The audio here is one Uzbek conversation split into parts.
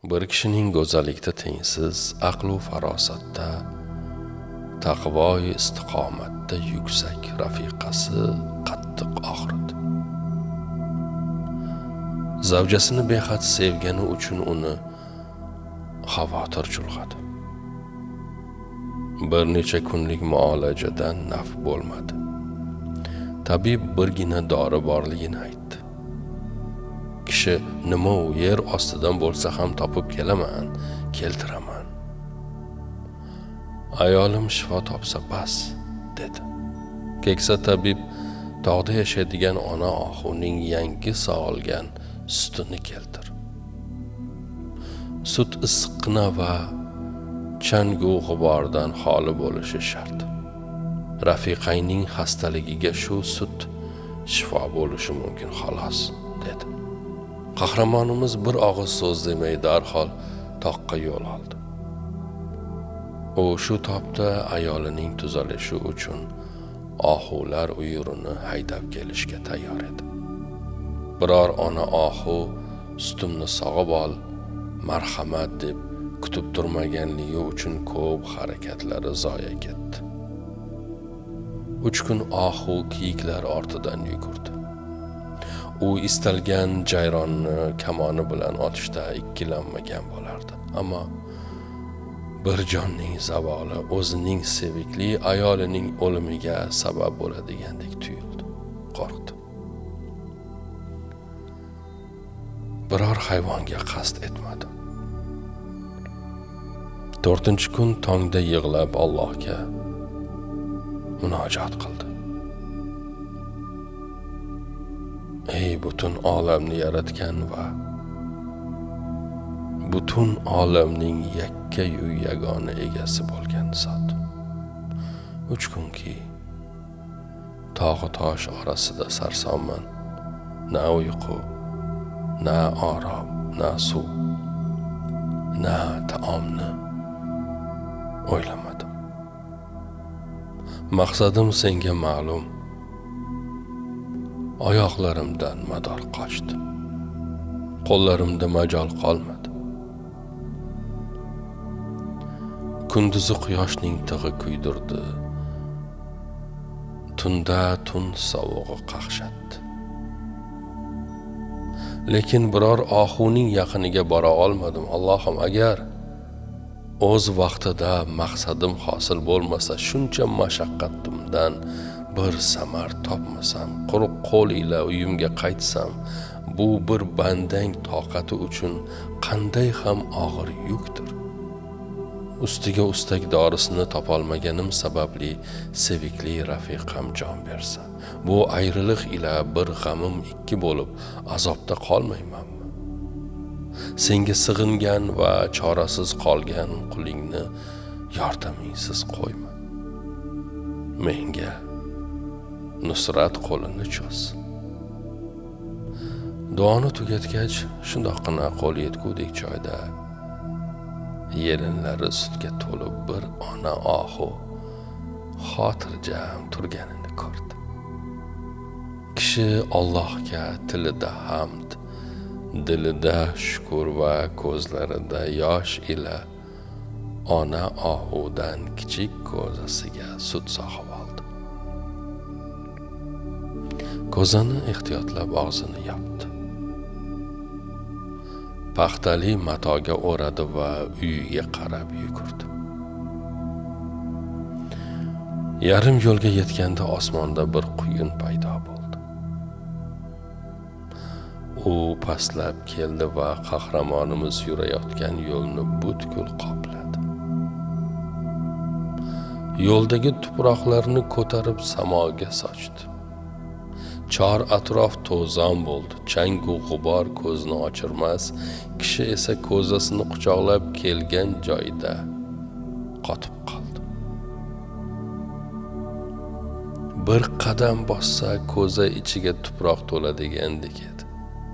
Bir kishining go'zallikda tengsiz, aql-u farosatda, taqvo-yu istiqomatda yuksak rafiqasi qattiq og'ridi. Zavjasini behad sevgani uchun uni xavotir chulg'adi. Bir necha kunlik muolajadan naf bo'lmadi. Tabib birgina dori borligini aytdi. Kishi nima u yer ostidan bo'lsa ham topib kelaman, keltiraman. Ayolim shifo topsa bas, dedi. Keksa tabib tog'da yashaydigan ona ohuning yangi sog'ilgan sutini keltir. Sut issiqqina va changu g'ubordan xoli bo'lishi shart. Rafiqangning xastaligiga shu sut shifo bo'lishi mumkin xolos, dedi. Qahramonimiz bir og'iz so'z demay darhol toqqa yo'l oldi. U shu topda ayolining tuzalishi uchun ohular uyurini haydab kelishga tayyor edi. Biror ona ohu sutimni sog'ib ol, marhamat deb kutib turmaganligi uchun ko'p harakatlari zoya ketdi. 3 kun ohu kiyiklar ortidan yugurdi. U istalgan jayronni kamoni bilan otishda ikkilanmagan bo'lardi. Ammo bir jonning zavoli o'zining sevikli ayolining o'limiga sabab bo'ladigandek tuyuldi. Qo'rqdi. Biror hayvonga qasd etmadi. 4-kun tongda yig'lab Allohga munojat qildi. Ey butun olamni yaratgan va butun olamning yakka-yu yagona egasi bo'lgan zot. 3 kunki tog' tosh orasida sarsonman. Na uyqu, na orom, na suv, na taomni o'ylamadim. Maqsadim senga ma'lum. Oyoqlarimdan mador qochdi. Qo'llarimda majol qolmadi. Kunduzi quyoshning tig'i kuydirdi. Tunda tun sovug'i qaqshatdi. Lekin biror ohuning yaqiniga bora olmadim. Allohim, agar o'z vaqtida maqsadim hosil bo'lmasa, shuncha mashaqqatimdan bir samar topmasam, quruq qo'l ila uyimga qaytsam, bu bir bandang toqati uchun qanday ham og'ir yukdir. Ustiga ustak dorisini topolmaganim sababli sevikli rafiqam jon bersa, bu ayriliq ila bir g'amim 2 bo'lib azobda qolmaymanmi? Senga sig'ingan va chorasiz qolgan qulingni yordamingsiz qo'yma. Menga nusrat qo'lini cho'z. Duoni tugatgach, shundoqqina qo'l yetgudek joyda yelinlari sutga to'lib bir ona ohu xotirjam turganini ko'rdi. Kishi Allohga tilida hamd, dilida shukr va ko'zlarida yosh ila ona ohudan kichik ko'zasiga sut soqib oldi. Ko'zani ehtiyotlab og'zini yopdi. Paxtali matoga o'radi va uyiga qarab yugurdi. Yarim yo'lga yetganda osmonda bir quyun paydo bo'ldi. U pastlab keldi va qahramonimiz yurayotgan yo'lni butkul qopladi. Yo'ldagi tuproqlarni ko'tarib samoga sochdi. Chor atrof to'zon bo'ldi. Changu g'ubor ko'zni ochirmas, kishi esa ko'zasini quchoqlab kelgan joyida qotib qoldi. Bir qadam bossa ko'za ichiga tuproq to'ladigandek edi.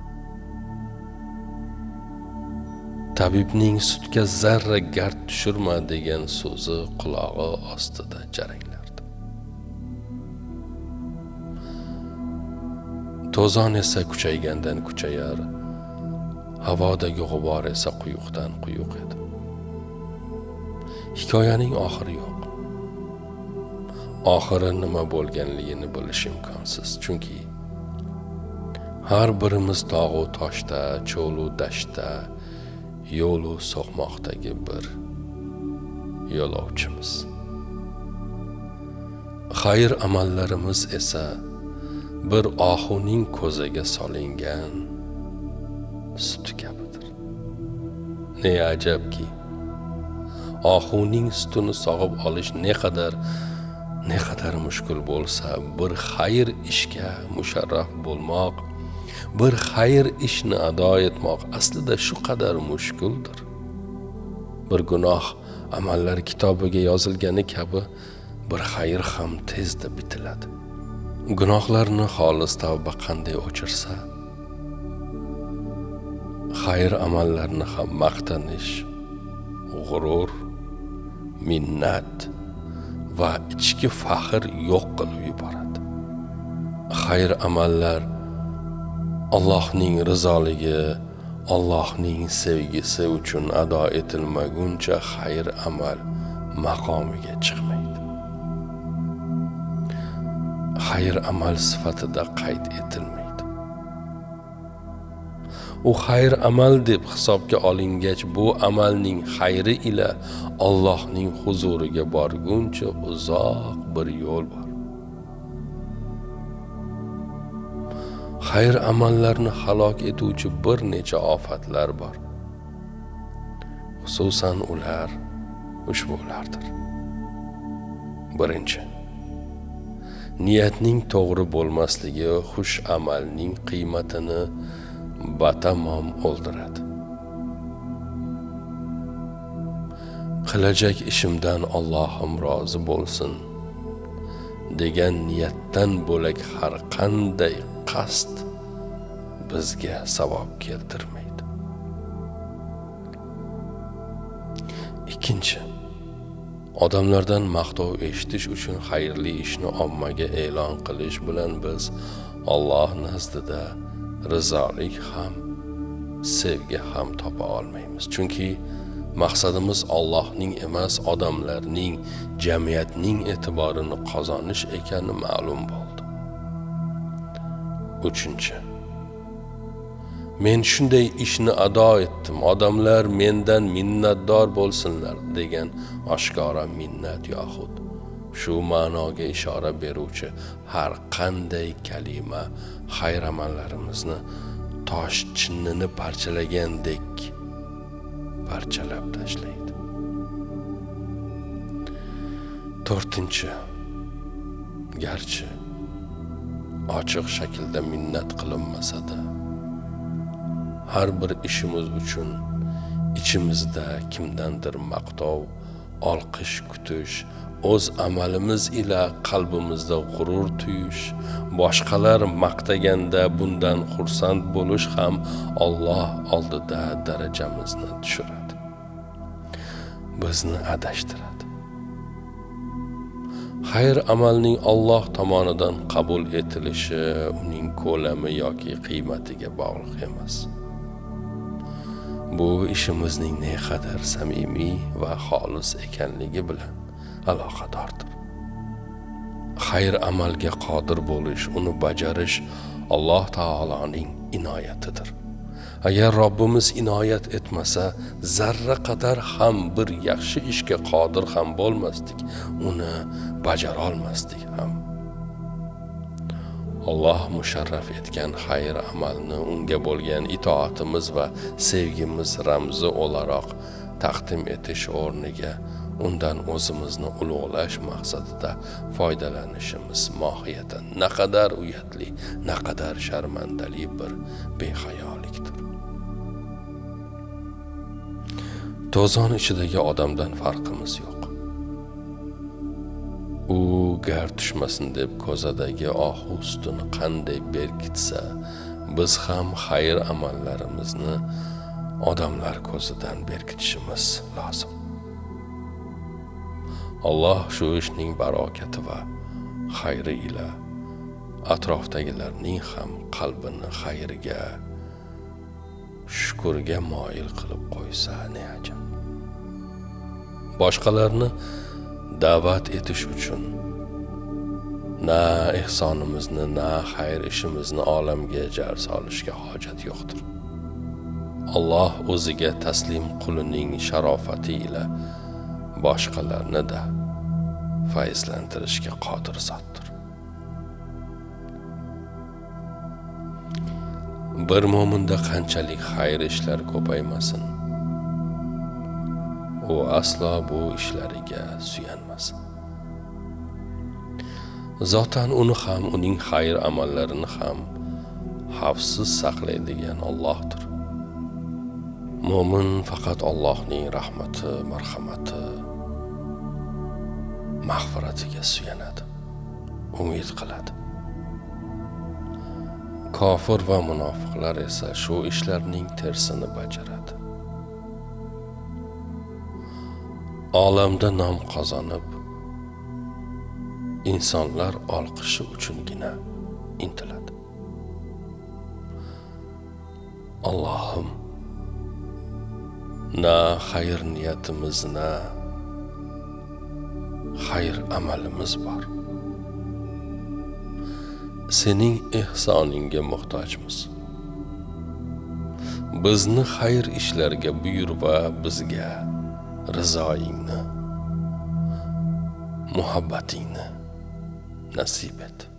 Tabibning sutga zarra gard tushirma degan so'zi qulog'i ostida jaranglardi. To'zon esa kuchaygandan kuchayar, havodagi g'ubor esa quyuqdan quyuq edi. Hikoyaning oxiri yo'q. Oxiri nima bo'lganligini bilish imkonsiz, chunki har birimiz tog'u toshda, cho'lu dashtda, yo'lu so'qmoqdagi bir yo'lovchimiz. Xayr amallarimiz esa bir ohuning ko'ziga solingan sut kabidir. Ne ajabki, ohuning sutini sog'ib olish ne qadar mushkul bo'lsa, bir xayr ishga musharraf bo'lmoq, bir xayr ishni ado etmoq aslida shu qadar mushkuldir. Bir gunoh amallar kitobiga yozilgani kabi bir xayr ham tezda bitiladi. Gunohlarni xolis tavba qanday o'chirsa, xayr amallarni ham maqtanish, g'urur, minnat va ichki faxr yo'q qilib yuboradi. Xayr amallar Allohning rizoligi, Allohning sevgisi uchun ado etilmaguncha xayr amal maqomiga chiqmaydi. Xayr amal sifatida qayd etilmaydi. U xayr amal deb hisobga olingach, bu amalning xayri ila Allohning huzuriga borguncha uzoq bir yo'l bor. Xayr amallarni halok etuvchi bir necha ofatlar bor. Xususan ular ushbulardir. Birinchi, niyatning to'g'ri bo'lmasligi xush amalning qiymatini batamom o'ldiradi. Qilajak ishimdan Allohim rozi bo'lsin degan niyatdan bo'lak har qanday qasd bizga savob keltirmaydi. Ikkinchi, odamlardan maqtov eshitish uchun xayrli ishni ommaga e'lon qilish bilan biz Alloh nazdida rizolik ham, sevgi ham topa olmaymiz. Chunki maqsadimiz Allohning emas, odamlarning, jamiyatning e'tiborini qozonish ekani ma'lum bo'ldi. Uchinchi, men shunday ishni ado etdim, odamlar mendan minnatdor bo'lsinlar degan oshkora minnat yoxud shu ma'noga ishora beruvchi har qanday kalima xayr amallarimizni tosh chinnini parchalagandek parchalab tashlaydi. To'rtinchi, garchi ochiq shaklda minnat qilinmasa-da, har bir ishimiz uchun ichimizda kimdandir maqtov, olqish kutish, o'z amalimiz ila qalbimizda g'urur tuyish, boshqalar maqtaganda bundan xursand bo'lish ham Alloh oldida darajamizni tushiradi, bizni adashtiradi. Xayr amalning Alloh tomonidan qabul etilishi uning ko'lami yoki qiymatiga bog'liq emas. Bu ishimizning ne qadar samimiy va xolis ekanligi bilan aloqadordir. Xayr amalga qodir bo'lish, uni bajarish Alloh taoloning inoyatidir. Agar Robbimiz inoyat etmasa, zarra qadar ham bir yaxshi ishga qodir ham bo'lmasdik, uni bajara olmasdik ham. Alloh musharraf etgan xayr amalni unga bo'lgan itoatimiz va sevgimiz ramzi o'laroq taqdim etish o'rniga undan o'zimizni ulug'lash maqsadida foydalanishimiz mohiyatan naqadar uyatli, naqadar sharmandali bir behayolikdir. To'zon ichidagi odamdan farqimiz yo'q. U gar tushmasin deb ko'zadagi ohu sutini qanday berkitsa, biz ham xayr amallarimizni odamlar ko'zidan berkitishimiz lozim. Alloh shu ishning barokati va xayri ila atrofdagilarning ham qalbini xayrga, shukurga moyil qilib qo'ysa ne ajab. Boshqalarni da'vat etish uchun na ehsonimizni, na xayr ishimizni olamga jar solishga hojat yo'qdir. Alloh o'ziga taslim qulining sharofati ila boshqalarni da fayzlantirishga qodir zotdir. Bir mo'minda qanchalik xayr ishlar ko'paymasin, u aslo bu ishlariga suyanmasin. Zotan uni ham, uning xayr amallarini ham xavfsiz saqlaydigan Allohdir. Mo'min faqat Allohning rahmati, marhamati, mag'firatiga suyanadi, umid qiladi. Kofir va munofiqlar esa shu ishlarning tersini bajaradi. Olamda nom qozonib, insonlar olqishi uchungina intiladi. Allohim, na xayr niyatimiz, na xayr amalimiz bor. Sening ehsoningga muhtojmiz. Bizni xayr ishlarga buyur va bizga rizoingni, muhabbatingni nasib et.